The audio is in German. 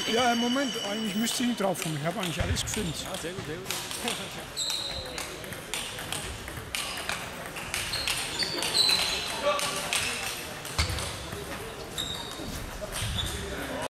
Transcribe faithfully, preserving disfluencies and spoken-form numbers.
Ja, im Moment, eigentlich müsste ich nicht drauf kommen. Ich habe eigentlich alles gefilmt. Ah, sehr gut, sehr gut.